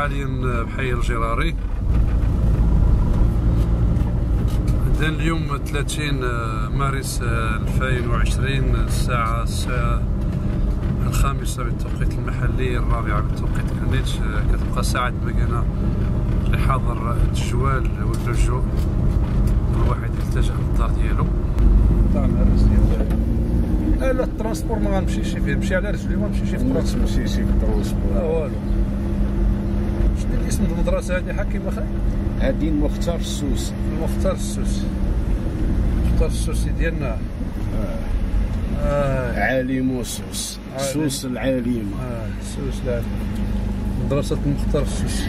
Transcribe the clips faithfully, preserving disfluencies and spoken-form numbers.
حاليا بحي الجراري. عندنا اليوم ثلاثين مارس ألفين وعشرين، الساعة الساعة الخامسة بالتوقيت المحلي، الرابعة بالتوقيت الجرينتش. كتبقى ساعة مكانة لحظر التجوال واللجوء، الواحد يلتجأ للدار ديالو. طبعا الرئيس ديال لا الترونسبور ما غنمشيش فيه، نمشي على رجلي ما نمشيش في الترونسبور. ما تمشيش في الترونسبور لا والو. شنو اسم المدرسة هذه حكيم اخي؟ هادي المختار السوسي. المختار السوسي. المختار السوسي ديالنا. اه, آه. عالم سوس. سوس العالم. اه سوس العالم. مدرسة المختار السوسي.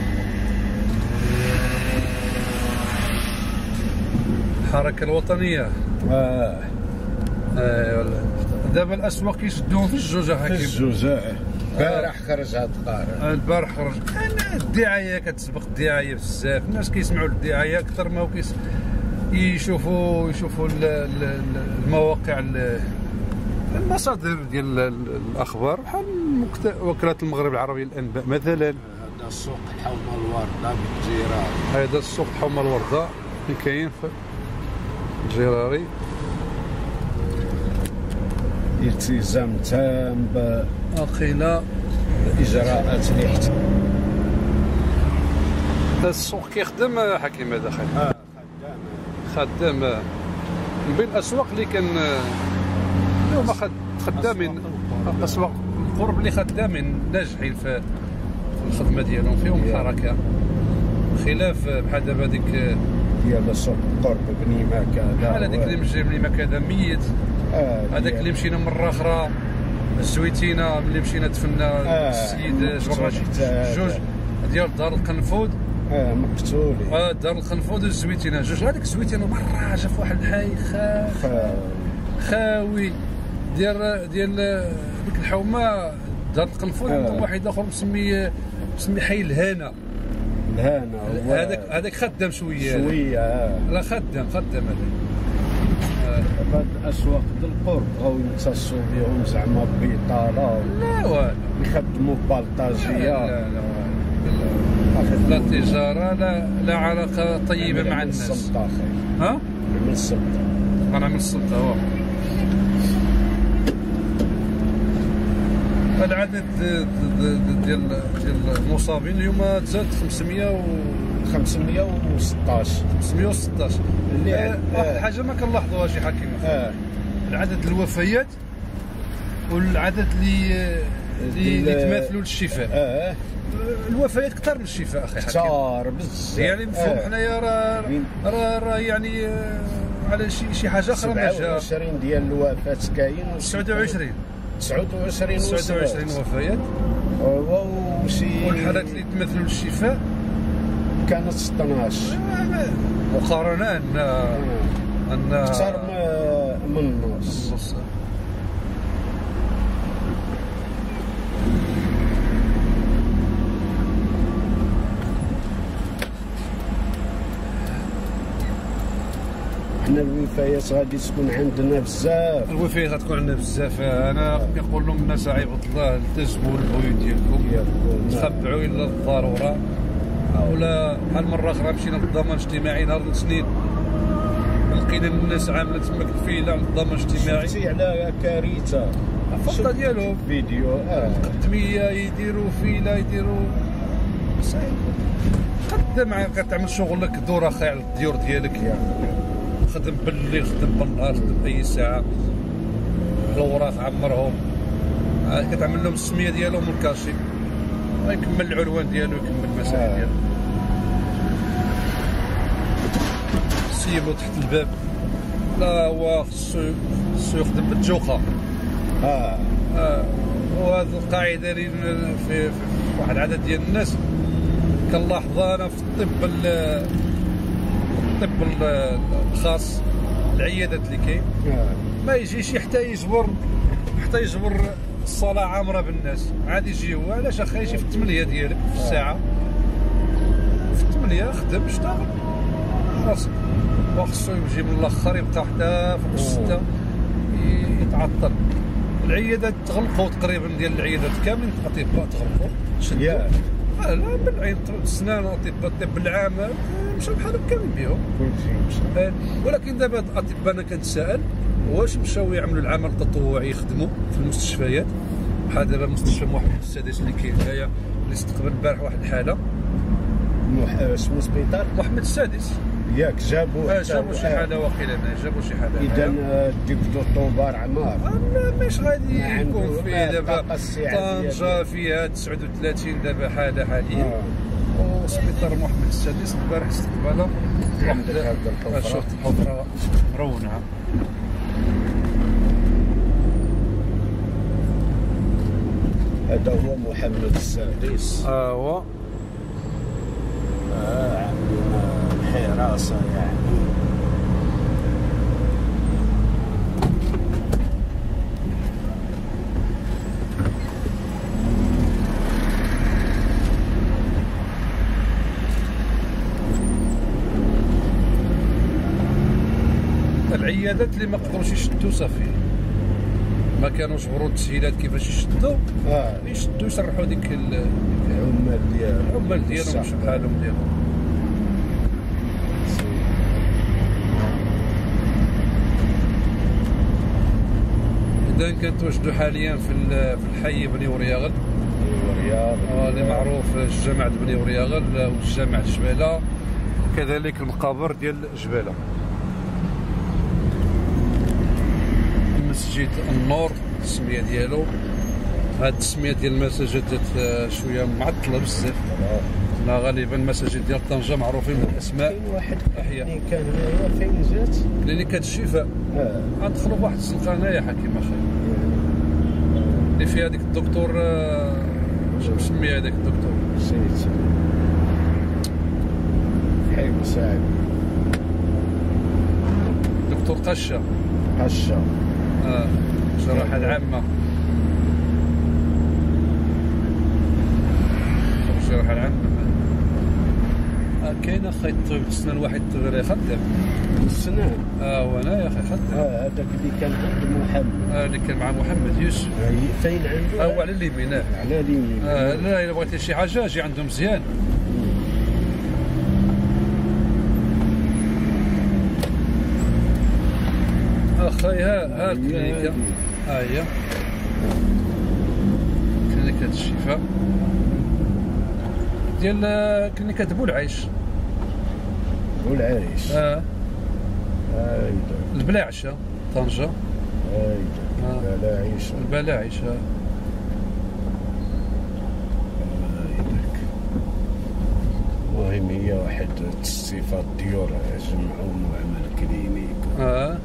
الحركة الوطنية. اه اي والله. دابا الاسواق كيشدوهم في الجوج حكيم. في الجوج. البارح خرج هاد القارئ. البارح خرج. انا الدعايه كتسبق الدعايه بزاف، الناس كيسمعوا الدعايه اكثر ما كيس يشوفوا يشوفوا المواقع المصادر ديال الاخبار بحال وكاله المغرب العربي للانباء مثلا. هذا السوق حومه الورده بالجيران. هذا السوق حومه الورده اللي كاين في الجراري. التزام تام باقينا الاجراءات اللي حتى هذا السوق كيخدم حكيم هذا خير. اه خدام خدام من بين الاسواق اللي كان اليوم خدامين، الاسواق القرب اللي خدامين ناجحين في الخدمه ديالهم، فيهم الحركه خلاف بحال دابا ديك ديال سوق القرب بني مكه بحال هذيك اللي مجي بني مكه ميت. هذاك آه اللي مشينا مره اخرى الزويتينه، ملي مشينا دفنا آه السيد جبر جوج ديال دار القنفود. اه مقتولين. اه دار القنفود والزويتينه جوج. هذيك الزويتينه مره جا في واحد الحي خا خاوي ديال ديال ديك الحومه دار القنفود. عندهم آه واحد اخر مسمي مسمي حي الهنا. الهنا هذاك هذاك خدام شويه شويه. آه. لا خدام خدام هذاك. هاد الاسواق ديال القرب بغاو يمتصوا بهم زعما بطاله. لا والو. يخدموا ببلطاجيه. لا لا لا تجاره لا لا علاقه طيبه مع الناس. السلطه اخي. ها؟ نعمل السلطه. غنعمل السلطه هو. العدد ديال ديال المصابين اليوم تزاد خمسمية و خمسمية وستطاش. خمسمية وستطاش. اللي واحد الحاجه ما كنلاحظوهاش شي حكيم. اه العدد الوفيات والعدد اللي اللي تماثلوا للشفاء. اه الوفيات كثر من الشفاء اخي حكيم. كثار بزاف. يعني مفهوم حنايا راه راه يعني على شي شي حاجه اخرى ما جا. سبعة وعشرين ديال الوفاه كاين. تسعة وعشرين تسعة وعشرين تسعة وعشرين وفيات. وشي والحالات اللي تمثلوا للشفاء كانت اثناش. مقارنه ان ان اكثر من النص. حنا الوفيات غادي تكون عندنا بزاف. الوفيات غتكون عندنا بزاف. انا كنقول لهم الناس عباد الله التزموا البيوت ديالكم، تخبعوا الا الضروره. ولا بحال مره اخرى مشينا للضمان الاجتماعي نهار الاثنين لقينا الناس عامله تماك الفيله على الضمان الاجتماعي. شفتي على كارثه الفضه ديالهم فيديو. اه التميه يديروا فيله يديروا صعيب. خدام كتعمل شغلك دور اخي على الديور ديالك. خدم بالليل خدم بالنهار خدم اي ساعه. الاوراق عمرهم كتعمل لهم السميه ديالهم والكاشي، يكمل العنوان ديالو يكمل المسائل ديالو. سيبو تحت الباب. لا هو خصو خصو يخدم بالجوقه. اه اه وهذه القاعده اللي في, في واحد العدد ديال الناس كنلاحظها انا في الطب الطب الخاص، العيادات اللي كاين ما يجيش حتى يجبر حتى يجبر الصاله عامره بالناس. عاد يجي هو علاش اخي يجي في الثمانيه ديالك في الساعه، في الثمانيه خدم اشتغل خلاص. وخصو يجي من الاخر يبقى حتى فوق السته يتعطل. العيادات تغلقوا تقريبا، ديال العيادات كاملين الاطباء تغلقوا شدوا اه لا بالعين السنان واطباء الطب العام مشاو بحالهم كامل بهم كلشي مشى. آه. ولكن دابا هاد الاطباء انا كنتسائل واش مشاو يعملوا العمل التطوعي يخدموا في المستشفيات بحال دابا مستشفى محمد السادس اللي كاين هنايا اللي استقبل البارح واحد الحاله مح... سمو سبيطار محمد السادس ياك جابوا اه جابوا شي حاله واقيلا هنا جابوا شي حاله اذا الدكتور طوبار عمار ماش غادي ما عنده يكون فيه دابا الطاقة السعادية طنجة فيها تسعة وثلاثين دابا حاله حاليا آه. وسبيطار محمد السادس البارح استقبل عندك هاد الحفرة. شفت الحفره مرونة. هذا هو محمد السادس. اه هو آه عندنا الحراسة يعني العيادات اللي ما قدروش يشدوا صافي ما كانوش برو التسهيلات كيفاش يشدوا اه يشدوا يسرحوا ديك ال- العمال ديالهم العمال ديالهم مش بحالهم ديالهم. اذا كنتواجدوا حاليا في ال- في الحي بني ورياغل الرياض آه، اللي معروف جامعة بني ورياغل وجامعة جبالة وكذلك المقابر ديال جبالة. مسجد النور التسمية ديالو هاد التسمية ديال المساجد جات شوية معطلة بزاف لا غالبا المساجد ديال طنجة معروفين بالأسماء. كاين واحد أحياء. اللي كان هنايا فين جات كلينيكات الشفاء اه غندخلوا بواحد الزنقة هنايا حكيم أخي اللي فيها ديك الدكتور آه، شنو مسمي هذاك الدكتور نسيت حي مساعد دكتور قشة قشة اه الجراحة العامة الجراحة العامة آه كاين اخي الطبيب السنان واحد الطبيب راه خدام السنان اه وانا يا اخي خدام اه هذاك اللي كان عند محمد آه اللي كان مع محمد يوسف هي فين عنده آه هو على اليمين آه. على اليمين آه لا الا بغيتي شي حاجة اجي عنده مزيان. اخي ها ها الكلينيكا ها هي كلينيكا الشفاء ديال كلينيكا بولعيش والعريش اه هايدا البلاعشة طنجة هايدا آه. لا عيش البلاعش آه. هايداك المهم هي واحد الصفات ديور جمعوا وعمل كلينيك اه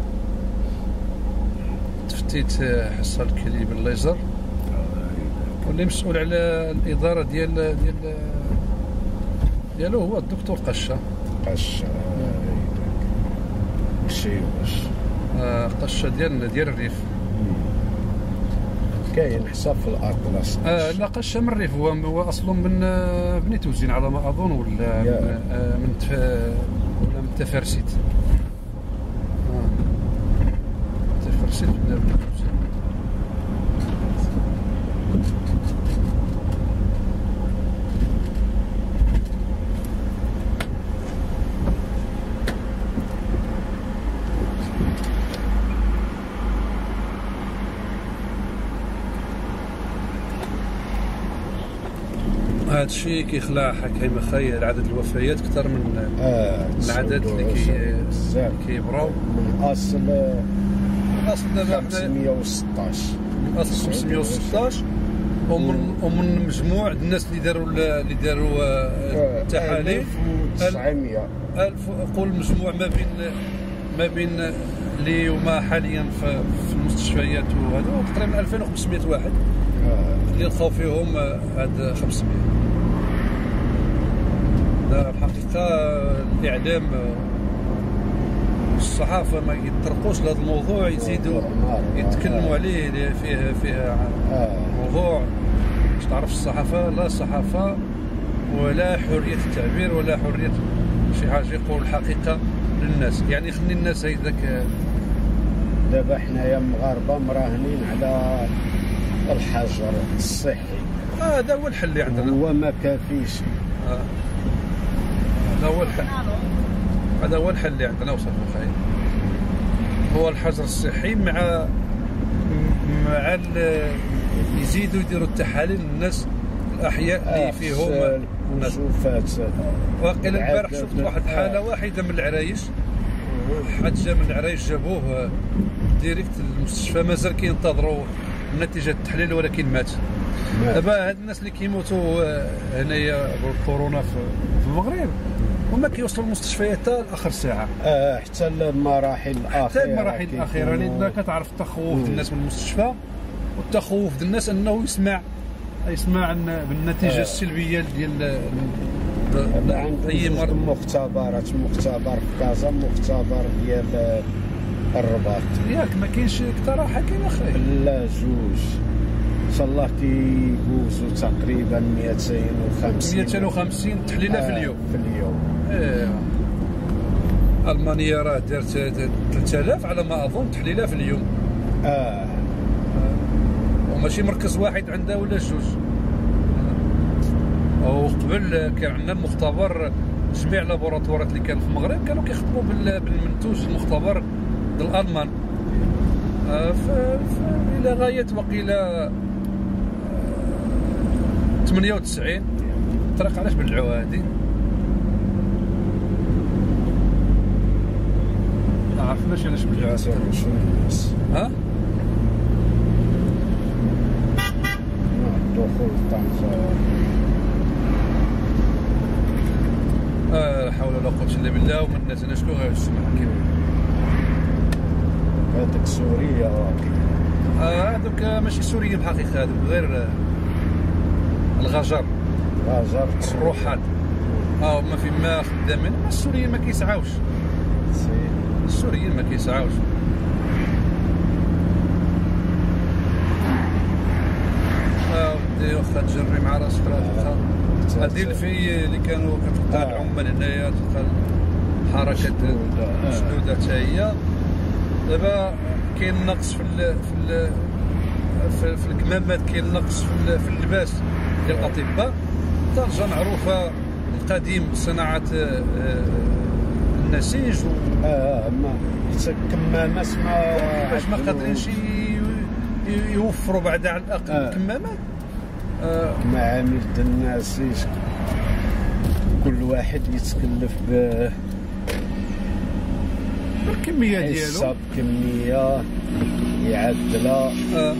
تفتيت حصة الكلي بالليزر هايداك واللي مسؤول على الإدارة ديال ديال ديالو هو الدكتور قشة قشة هايداك وشي واش آه قشة ديالنا ديال الريف كاين حساب في الاطلس آه لا قشة من الريف هو هو اصله من آه، بني توزين على ما اظن ولا يا. من, آه من تف... ولا من تفرسيت آه. تفرسيت ولا بني توزين. هذا الشيء كيخلع حكيم خير عدد الوفيات اكثر من اه العدد اللي كي بزاف كيبراو من اصل اصل دابا خمسمية وستطاش من اصل خمسمية وستطاش ومن ومن مجموع الناس اللي داروا اللي داروا آه، التحاليل ألف وتسعمية ألف قول مجموع ما بين ما بين اللي هما حاليا في, في المستشفيات وهذا تقريبا ألفين وخمسمية واحد آه. اللي لقاو فيهم آه، هاد خمسمية. دا الحقيقة الإعلام والصحافة ما يطرقوش لهذا الموضوع يزيدوا يتكلموا عليه اللي فيه فيه آه. موضوع باش تعرف الصحافة لا صحافة ولا حرية التعبير ولا حرية شي حاجة يقول الحقيقة للناس يعني خلي الناس هيداك. دابا حنايا مغاربه مراهنين على الحجر الصحي هذا آه هو الحل اللي عندنا. هو ما كافيش. آه. هذا هو الحل، هذا هو الحل اللي عندنا وصافي خايب. هو الحجر الصحي مع مع يزيدوا يديروا التحاليل للناس الاحياء اللي فيهم الكشوفات. واقيلا البارح شفت واحد حاله واحده من العرايش، حد جا من العرايش جابوه ديريكت للمستشفى، مازال كينتظروا نتيجه التحليل ولكن مات. دابا هاد الناس اللي كيموتوا هنايا بالكورونا في المغرب وما كيوصلوا للمستشفيات حتى لاخر ساعه. اه حتى المراحل الاخيره، حتى المراحل الاخيره لان كتعرف التخوف ديال الناس من المستشفى، والتخوف ديال الناس انه يسمع يسمع بالنتيجه آه. السلبيه ديال اي مرض. مختبرات، مختبر في كازا، مختبر ديال الرباط ياك ما كاينش اقتراح كاين اخي؟ لا جوج ان شاء الله كيجوزوا تقريبا مئتين وخمسين مئتين وخمسين تحليله آه في اليوم. في اليوم ايه المانيا راه دارت ثلاثة آلاف على ما اظن تحليله في اليوم. اه, آه. وماشي مركز واحد عنده ولا جوج. وقبل كان عندنا المختبر، جميع لابوراتوارات اللي كانوا في المغرب كانوا كيخدموا بالمنتوج المختبر ديال الالمان. آه الى غايه وقيله ثمانية وتسعين. الطريق علاش بلعوها هادي؟ ما عرفناش علاش بلعوها. ها؟ دخول طنجة. لا حول ولا قوة الا بالله. وما نازلنا شنو غير السمح كيما هذوك سوريا. اه هذوك ماشي سوريين الحقيقة، هذوك غير الغجر غجر الروحات. اه هما فيما خدامين. السوريين ما كيسعاوش، السوريين ما كيسعاوش. اه ودي واخا تجري مع راسك راه هذه الفي اللي كانوا كتلقى آه. العمال هنايا، تلقى حركه مشدوده حتى هي. دابا كاين نقص في ال في ال في, في الكمامات، كاين نقص في, في اللباس ديال الاطباء. طنجة معروفه من قديم بصناعه النسيج و اه ما الكمامات ما باش ما قادرينش يوفروا بعدا على الاقل آه. الكمامات. آه. معامل ديال النسيج كل واحد يتكلف ب الكميه ديالو، حساب كميه يعدلها آه.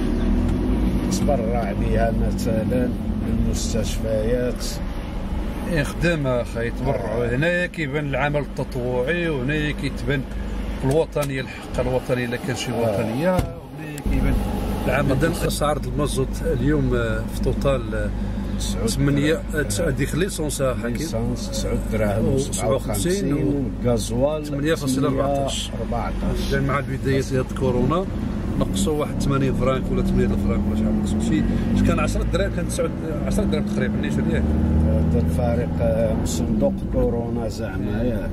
تبرع بها مثلا للمستشفيات، يخدم اخي يتبرعوا. آه. هنايا كيبان العمل التطوعي، وهنايا كيتبان الوطنيه، الحق الوطني الا كان شي وطنيه. آه. وهنايا كيبان العمل. اسعار المازوت اليوم في توتال ثمانية ديك ليسونس حكيم ليسونس تسعة دراهم وسبعة وخمسين، والغازوال ثمانية فاصلة أربعطاش. كان مع بداية هاد كورونا نقصوا واحد ثمانين فرانك ولا ثمانية فرانك ولا شحال نقصوا شي كان عشرة دراهم، كان تسعة عشرة دراهم تقريبا. نيش ياك هذا الفارق من صندوق كورونا زعما ياك.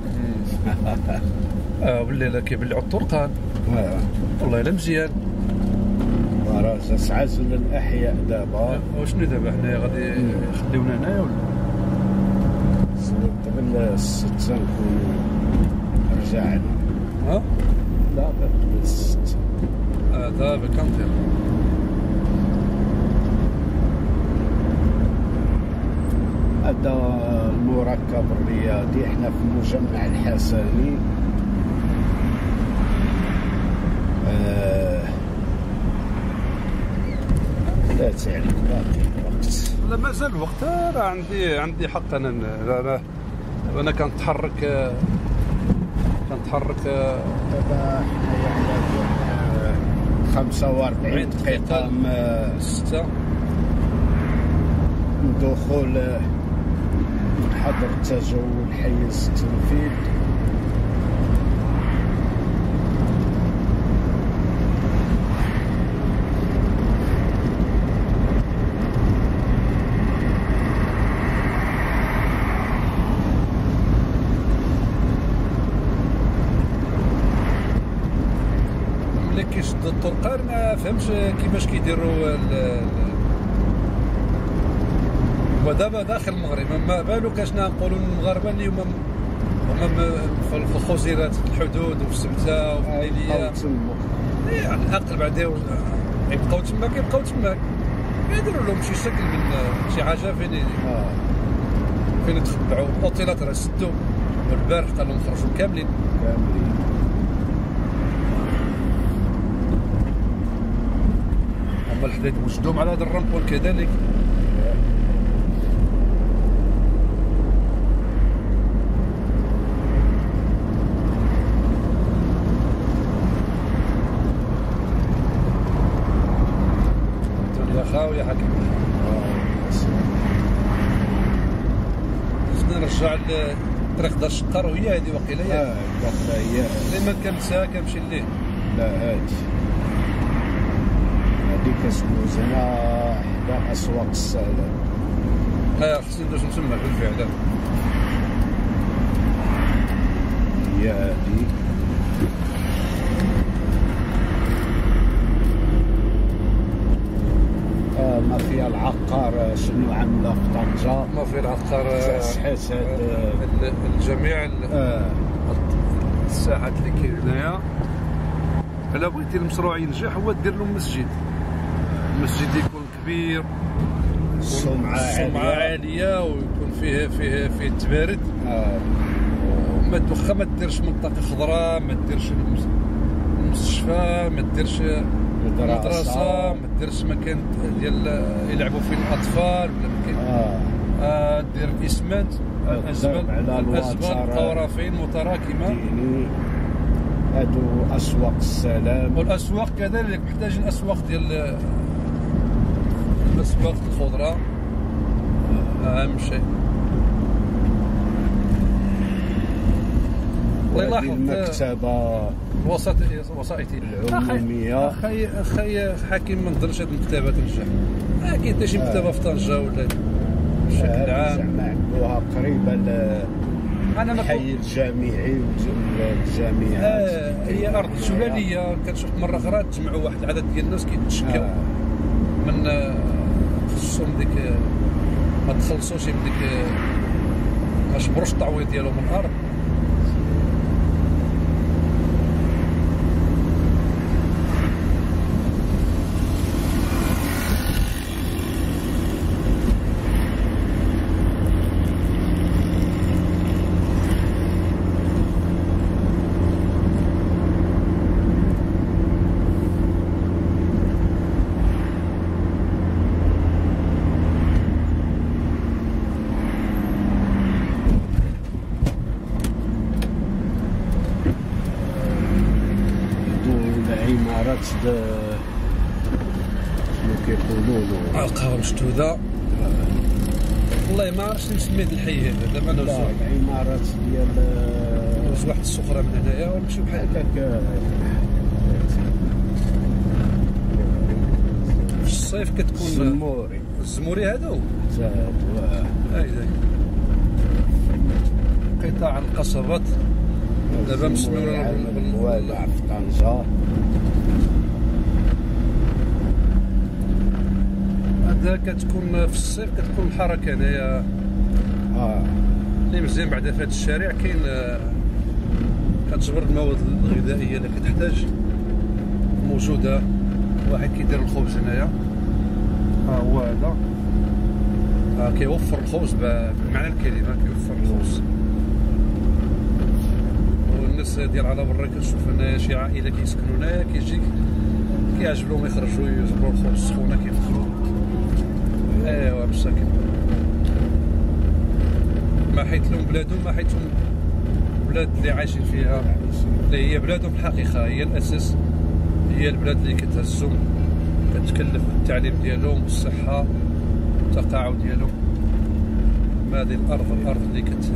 اه بالليل كيبلعوا الطرقان. اه والله الا مزيان. راه تعزل الاحياء دابا. وشنو دابا حنايا غادي يخليونا هنايا ولا قبل الستة نكونوا رجعنا؟ ها؟ لا قبل الستة. اه دابا كنطير. هذا المركب الرياضي، احنا في مجمع الحسني. آه لا تعلم باقي الوقت. لا مازال الوقت. راه عندي عندي حق انا. انا انا كنتحرك كنتحرك دابا حنايا خمسة وأربعين دقيقة من ستة من دخول حظر التجول حيز التنفيذ. كيشد الطرقان ما فهمش كيفاش كيديروا ودابا داخل المغرب ما بالو كاشنا نقولوا المغاربه اللي هما هما في الخزيرات الحدود وفي السبته وفي الليليه اي على الاقل بعدا يبقاو تما كيبقاو تما يديروا لهم شي شكل من شي حاجه فين اه فين يتخبعوا اوتيلات راه سدوا والبارح قال لهم خرجوا كاملين كاملين هما الحداد وجدوهم على هذا الرامبون كذلك خاوية حكي خصنا نرجع لطريق دار الشقار وهي هذه وقيله ياك اه واخا هي اللي ما كنساها كنمشي ليه لا هادي هادي كتدوز هنا حدا اسواق السلام اه خصني ندوز تما بالفعل هي هادي ما فيها العقار شنو عامله في طنجة ما فيها العقار حيت هاد الجميع آه. الساحات اللي كاين هنايا الا بغيتي المشروع ينجح هو دير له مسجد المسجد يكون كبير السمعة السمعة عالية ويكون فيه فيه فيه التبارد آه. وما واخا ما ديرش منطقة خضراء ما ديرش المستشفى ما ديرش المدرسة ما ديرش مكان ديال يلعبوا فيه الأطفال ولا مكان آه. آه دير الإسمنت الأزبال الأزبال قورفين متراكمة هادو أسواق السلام والأسواق كذلك محتاجين أسواق ديال أسواق الخضرة أهم شيء الله يلاحظ المكتبة وسائطي وسائطي العمومية اخي اخي حكيم ما نظنش هاد المكتبة تنجح اكيد حتى شي مكتبة في طنجة ولا بشكل عام زعما عملوها قريبة للحي الجامعي والجامعات آه هي أرض شلالية كنشوف مرة أخرى تجمعوا واحد العدد ديال الناس كيتشكاو آه. من خصهم ديك ما تخلصوش من ديك ما شبروش التعويض ديالهم من الأرض عمارات شنو كيقولوا له القهوة مشدودة والله ما عرفتش نسمي هاد الحي هذا دابا ندوزو العمارات ديال ندوز واحد السخرة من هنايا ونمشيو بحال هكاك في الصيف كتكون الزموري الزموري هادو زاد هاي قطاع القصبات دابا مسميونا بالموالع في طنجة هذا كتكون في الصيف كتكون الحركة هنايا اه اللي مزيان بعدا في هذا الشارع كاين كتجبر المواد الغذائية اللي كتحتاج موجودة واحد كيدير الخبز هنايا ها هو هذا ها كيوفر الخبز بمعنى الكلمة كيوفر الخبز والناس ديال على برا كنشوف هنايا شي عائلة كيسكنوا هنايا كيجيك كيعجب لهم يخرجوا يجبروا الخبز السخونة كيفطروا ايوا مساكن ما حيت لهم بلادهم ما حيت لهم بلاد اللي عايشين فيها اللي هي بلادهم الحقيقة هي الأساس هي البلاد اللي كتهزهم كتكلف بالتعليم ديالهم والصحة والتقاعد ديالهم هذه الأرض الأرض اللي كت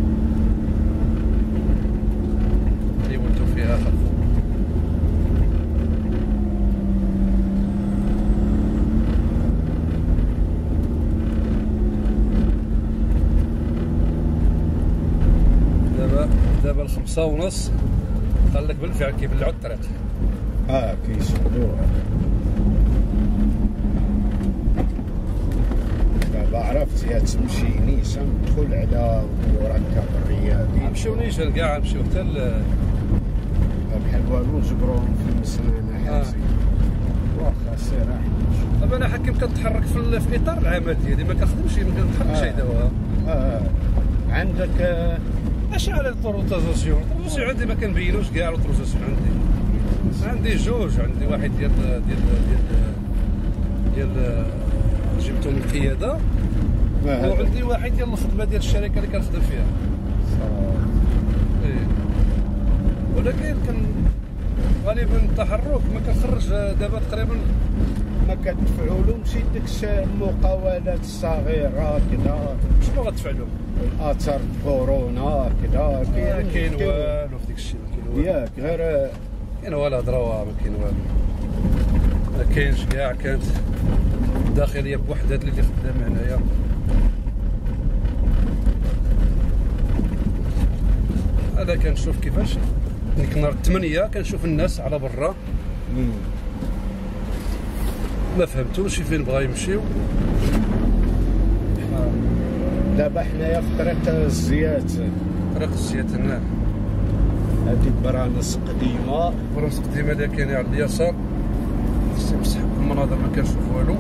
اللي ولدوا فيها خلفهم دابا دابا الخمسة ونص قال لك بالفعل كيبلعوا الطريق اه كيسدوه. دابا عرفت يا تمشي نيشان تدخل على مركب الرياضي. نمشيو نيشان كاع نمشيو حتى بحال والو نجبروهم في المسنانه حاسي. واخا سير احنا. دابا انا حكيم كنتحرك في, في اطار العمل ديالي، ما كنخدمش ما كنتحركش آه. هيدا. اه عندك آه. اش على الطروطازاسيون؟ الطروطازاسيون عندي ما كنبينوش كاع الطروطازاسيون عندي. عندي جوج، عندي واحد ديال ديال ديال ديال جبتو من القياده، وعندي واحد ديال الخدمه ديال الشركه اللي كنخدم فيها. ايه ولكن كان غالبا التحرك ما كنخرج دابا تقريبا ما كتدفعولهمش ديك المقاولات الصغيره كذا. شنو غتدفع لهم؟ اثار كورونا كذا. كاين كاين والو في ديك الشيء، ما كاين والو ياك غير كاين والو هضره، ما كاين والو، ما كاينش كاع. كانت الداخليه بوحدها اللي خدامه هنايا. انا كنشوف كيفاش ديك نهار الثمانية كنشوف الناس على برا ما فهمتوش فين بغا يمشيو. دابا حنايا في طريق الزيات، طريق الزيات هنا هادي برانس قديمه، برانس قديمه اللي كاينه على اليسار. مسحب المناظر ما كنشوف والو.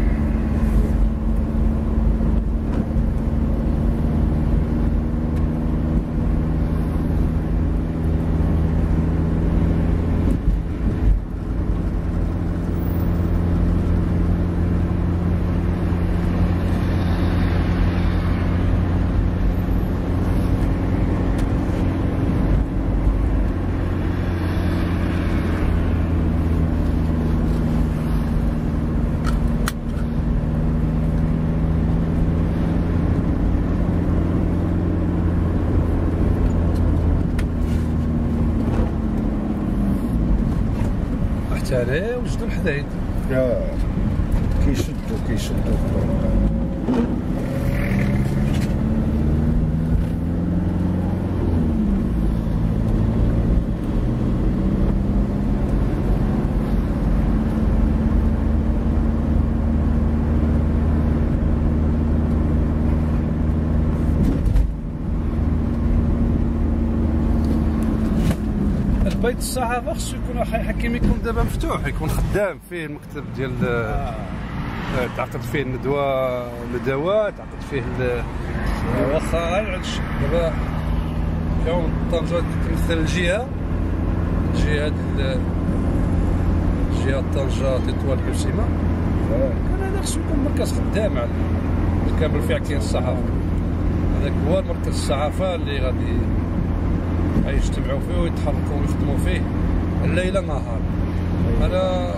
عليه وجدوا الحدايد. اه كيشدوا كيشدوا بيت الصحافه خصو يكون حكيم، يكون دابا مفتوح، يكون خدام فيه المكتب ديال آه. تعقد فيه الندوه الندوات، تعقد فيه واخا غير عند الشيء. دابا كون طنجة تمثل الجهه الجهه ديال الجهه طنجة تطوال يوسيما، كان هذا خصو يكون مركز خدام على الكامل فيه كاين الصحافه. هذاك هو مركز الصحافه اللي غادي يجتمعوا فيه ويتحركوا ويخدموا فيه الليل نهار. انا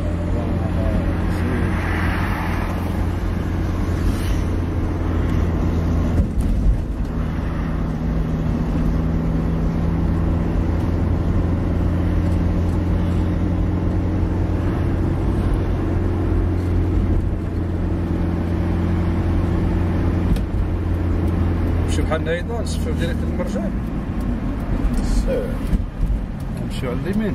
نمشيو بحال هيدا نصفيو ديريكت المرجع، نمشيو على اليمين.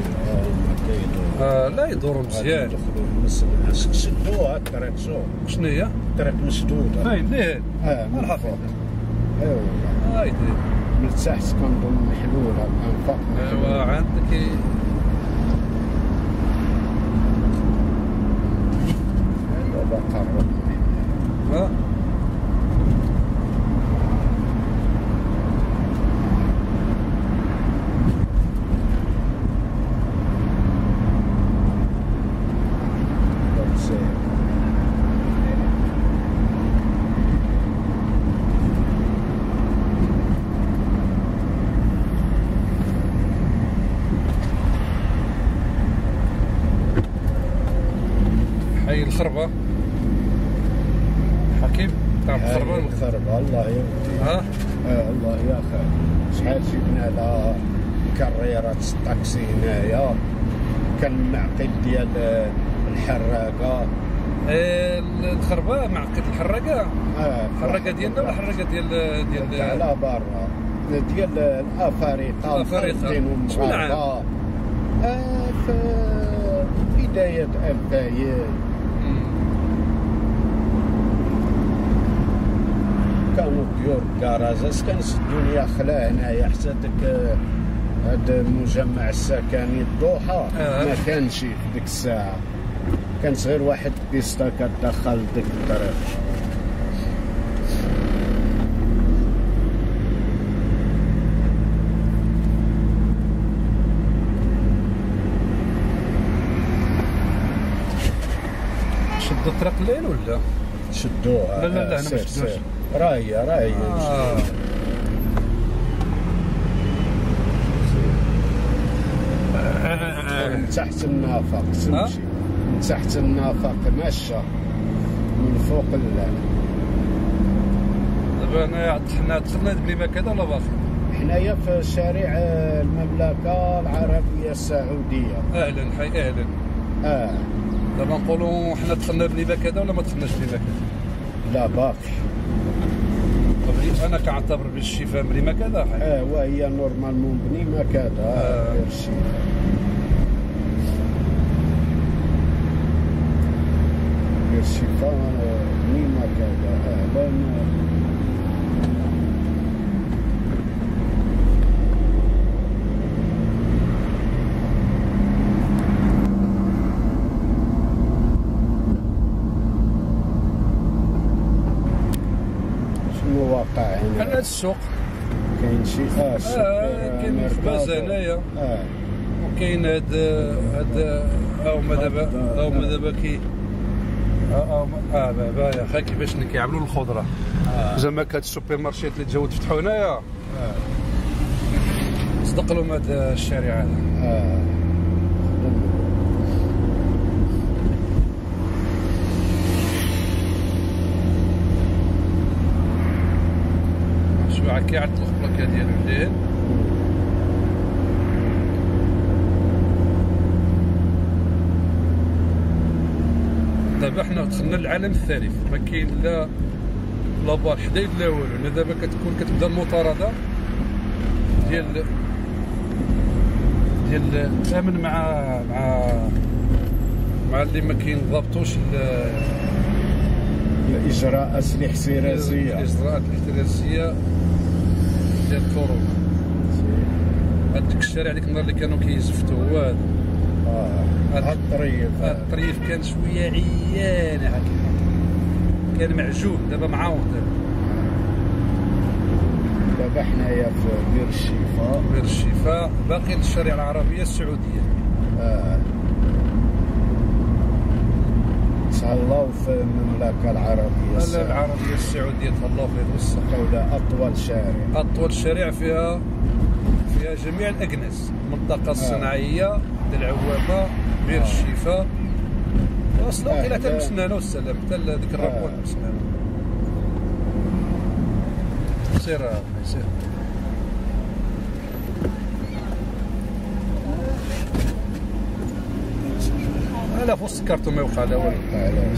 آه لا يدوروا مزيان. سدوها الطريق. شو شنو هي؟ الطريق مسدوده. فين ليه؟ اه من الحقيقة. ايوا هايدي من تحت كنظن محلوله الانفاق. ايوا عندك دابا قربنا. ها حي الخربة حكيم تاع الخربة. الخربة الله يا ودي. ها اه الله يا خير. شحال جبنا لها كريرات الطاكسي هنايا، كان المعقد ديال الحراقة. ايه الخربة معقد الحراقة. اه الحراقة ديالنا ولا الحراقة ديال ديال على برا ديال الافارقه الافارقه. شمن عام؟ آه في بداية ألفين كانوا ديور كرازاس كنسدو ليا خلا هنايا حتى داك هاد المجمع السكني الضحى آه. ما كانش في ديك الساعة، كانت غير واحد بيستا كتدخل ديك الطريق. شدوا الطريق الليل ولا؟ شدوها. لا لا لا انا ما شدوش. راه هي راه هي آه. من تحت النافق تمشي، من تحت النافق ماشى من فوق ال دابا انا حنا دخلنا بلي ما كذا ولا باقي؟ حنايا في شارع المملكة العربية السعودية. اهلا حي اهلا. اه دابا نقولوا حنا دخلنا بلي ما كذا ولا ما دخلناش بلي ما كذا؟ لا باقي. انا كنعتبر بالشفاء بلي ما كذا. اه وهي نورمالمون بني ما كذا آه. غير الشفاء. غير الشفاء بني ما كذا. اه لان واقع هنا. هذا السوق كاين شي اه السوق آه كاين الخبز هنايا. اه وكاين هاد هاد هاهما دابا هاهما دابا كي اه اه بايا خا كيفاش كيعملوا الخضره. آه. زعما هاد السوبر مارشيات اللي تجاو تفتحوا هنايا. اه صدق لهم هذا الشارع هذا. اه شو عاد كيعطلوا الخبلكه ديالو الليل. دابا حنا دخلنا للعالم الثالث، ما كاين لا لا بار حدايد لا والو. هنا دابا كتكون كتبدا المطارده ديال ديال الامن مع مع مع اللي ما كينضبطوش الاجراءات الاحترازيه الاجراءات الاحترازيه ديال الكورونا. هذاك الشارع ديك النهار اللي كانوا كيزفتوا هو هذا. اه هذا الطريف هذا الطريف كان شويه عيان هكا، كان معجون. دابا معاود دابا دابا حنايا في بير الشفاء. بير الشفاء باقي الشريعه العربيه السعوديه. اه تهلاو في المملكة العربية السعودية. العربية السعودية تهلاو في الصحة. ولا أطول شارع. أطول شارع فيها فيها جميع الأكناس، المنطقة الصناعية، العوافة، بير الشفاء. وصلوا إلى حتى المسنانة والسلام، حتى ذيك الربوة المسنانة. سير سير. لا في وسط الكارتون ما يوقع لا والو. علاش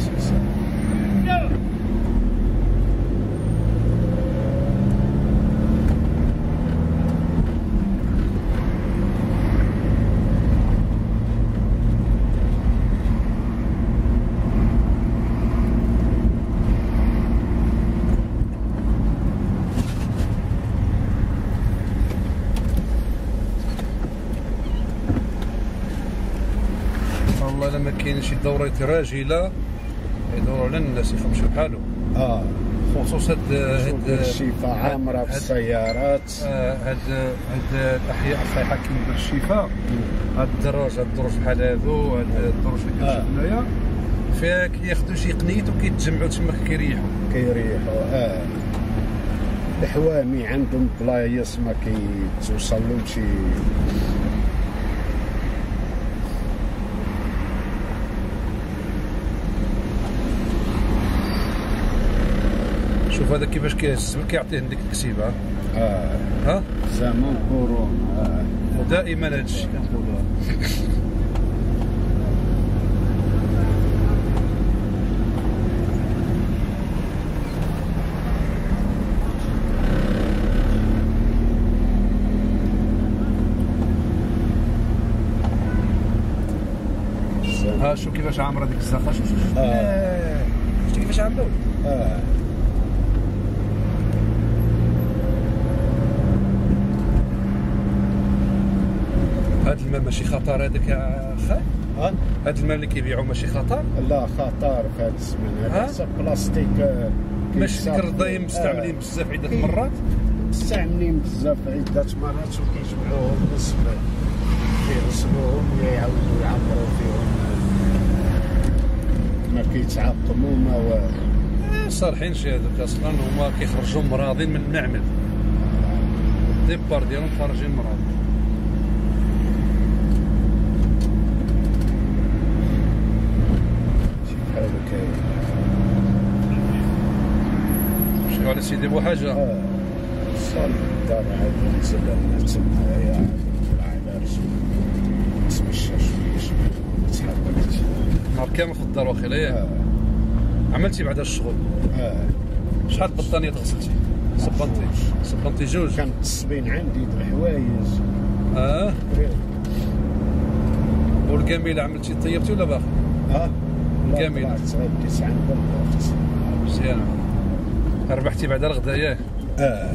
والله الا ما كاين شي دوره راجله يدوروا على الناس يخمشوا بحالهم. اه خصوص هاد هاد الشفاء عامره في السيارات. هاد هاد الاحياء الصحيحه كيما الشفاء. هاد الدراج هاد الدروج بحال هادو، هاد الدروج اللي كنشوف هنايا فيها كياخذوا شي قنيت وكيتجمعوا تما كيريحوا كيريحوا. اه الحوامي عندهم بلايص ما كيتوصل لهم شي. شوف هذا كيفاش كيهز كيعطيه ديك التكسيبه. اه ها زمان كورونا. اه ودائما هذا الشيء كنقولوها. كيفاش عامره ديك الزاقه. شوف شوف اه شفتي كيفاش عامله. اه هاد الماء ماشي خطر هذاك يا خال؟ ها هاد الماء اللي كيبيعوا ماشي خطر؟ لا خطر في هذا الزمان هذا حسب بلاستيك. ماشي كرضايم مستعملين بزاف عده مرات. مستعملين بزاف عده مرات وكيجمعوهم نصف كيغسلوهم ويعاودوا يعمروا فيهم ما كيتعقموا ما والو. صالحين شي هذوك اصلا هما كيخرجوا مراضين من المعمل. الديبار ديالهم خارجين مراضين. مشيو على سيدي بوحاجه. اه صال الدار عاد نزل لنا تمايا على رجل نتمشى شويه شويه ما تحركش نهار كامل في الدار واخيلا ياك. اه عملتي بعد الشغل اه شحال بطانيات غسلتي؟ صبنتي صبنتي جوج. كانت الصبين عندي د الحوايج. اه والكاميله عملتي طيبتي ولا باقي؟ اه كامل. طلعت غديت عند الاخت. مزيان ربحتي بعد الغدا ياك. اه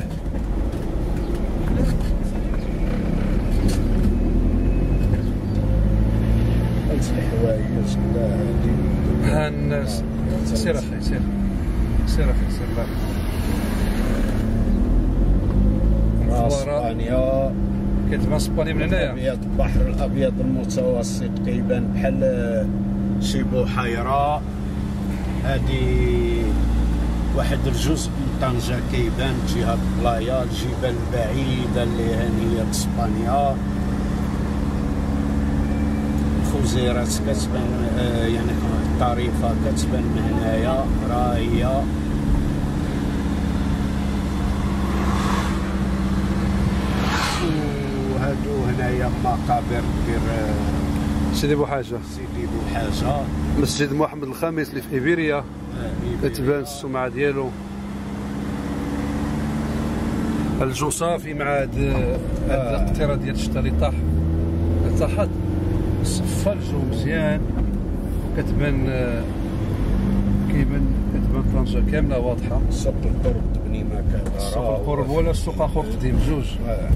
قلت الحوايج لا هادي ها الناس. سير اخي سير سير اخي سير بارك. راس الخضراء اسبانيا كتبان سباني من هنايا. الابيض البحر الابيض المتوسط كيبان بحال شي بحيره. هادي واحد الجزء من طنجة كيبان جهة بلايا الجبال البعيدة اللي هي اسبانيا. الخزيرات كتبان آه يعني الطريفة كتبان من هنايا راهي. وهادو هنايا مقابر ديال سيدي بوحاجه. سيدي بوحاجة. مسجد محمد الخامس اللي في ايبيريا كتبان السمعه ديالو. الجو صافي مع هاد هاد القطيره ديال الشتا اللي طاح طاحت صفى الجو مزيان. كتبان كيبان كتبان طنجة كامله واضحه. سوق القرب بني مكان. سوق القرب ولا السوق اخر قديم جوج. آه.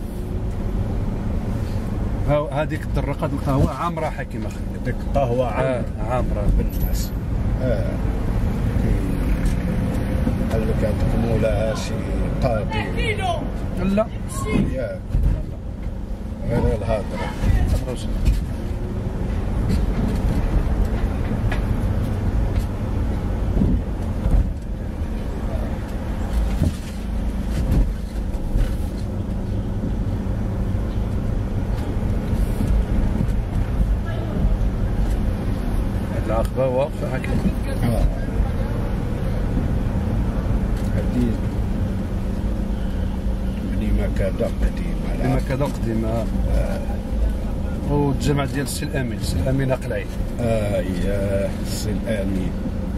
ها هذيك الدرقه القهوه عامره حكيمه اخي. ديك القهوه آه عامره بالناس. اه قال لك هذيك مولاها شي قاضي. لا ياك غير الهضره. العقبه واقفه هكا. اه هذه بني مكادة قديمة. بني مكادة قديمة. آه. والجامع ديال السي الامين السي الامين اقلعي. اه ياه السي الامين.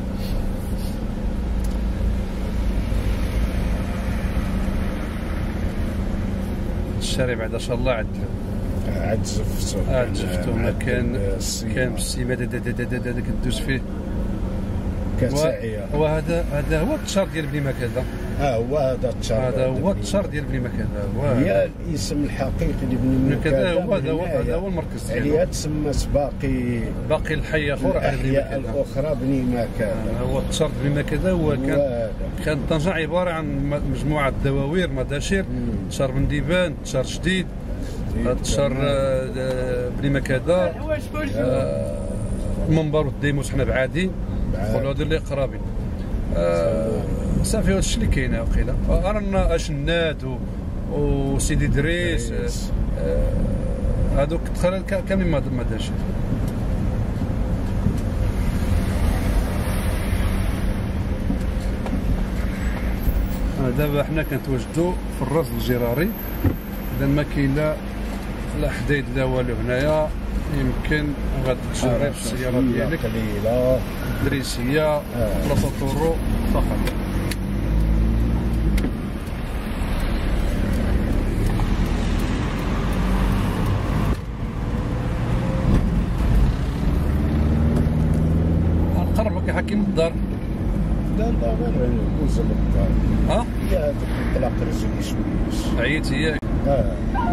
الشارع بعد ان شاء الله عدلو. عاد زفتو. عاد زفتو ما كان كان بالسيمه كدوز فيه كتاعيه. وهذا هذا هو التشار ديال بني مكادة. اه هو هذا التشار. هذا هو التشار ديال بني مكادة. هي الاسم الحقيقي لبني مكادة. هو هذا هو هذا هو المركز ديالو. هي تسمات باقي باقي الحي اخر على بني مكادة. الاخرى بني مكادة. هو التشار بني مكادة. هو كان كان طنجة عباره عن مجموعه دواوير مداشر. تشار بن ديبان تشار شديد تشار بني مكادة. المنبر والديموس حنا بعادي نقولوا هادو اللي قرابين. آه صافي هادشي اللي كاين وقيله. رانا اشناد وسيدي دريس هادوك آه كاملين ما داش. دابا حنا كنتواجدوا في الراس الجراري. اذا ما كاين لا لا حديد لا والو هنايا يمكن غتجرب السياره ديالك قليله دريسيه بلاصه طورو فقط. كيحكم الدار. لا لا ما نوصل للدار. ها؟ هي هذاك الطلاق رجلي شويش. عييت هي؟ اه.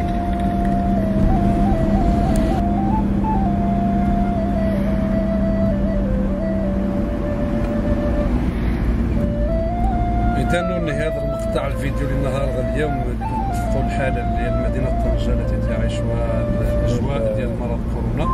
إذا ننهي هذا المقطع الفيديو لنهار اليوم نتفقوا الحالة ديال مدينة طنجة التي تعيشها الأجواء ديال مرض كورونا.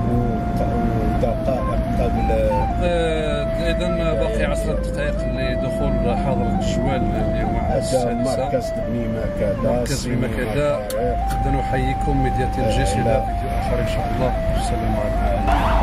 ودقائق قبل. إذا باقي عشرة دقائق لدخول حاضرة الجوال اليوم على السادسة. مركز بمكادة. مركز بمكادة. إذا نحييكم ميديا الجيش إلى فيديو آخر إن شاء الله. السلام عليكم.